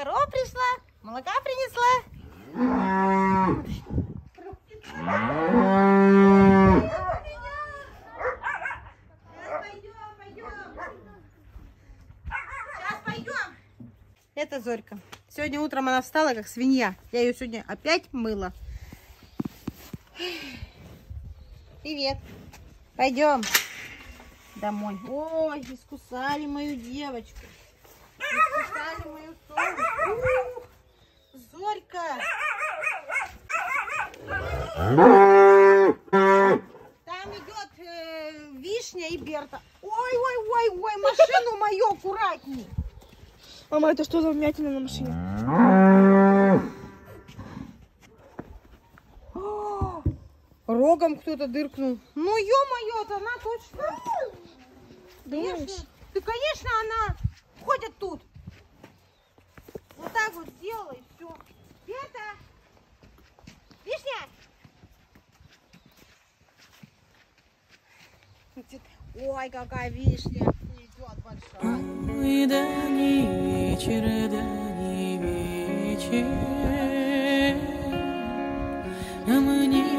корова пришла, молока принесла. Сейчас пойдем. Это Зорька. Сегодня утром она встала как свинья. Я ее сегодня опять мыла. Привет. Пойдем домой. Ой, искусали мою девочку. Искусали мою солнышко. Зорька. Там идет Вишня и Берта. Ой, машину мою аккуратней. Мама, это что за вмятина на машине? Рогом кто-то дыркнул. Ну, ё-моё, это она точно. Думаешь? Ты, конечно, она ходит тут. Вот так вот сделала и все. Берта! Вишня! Ой, какая вишня идет большая. Ой, да не вечер, а мне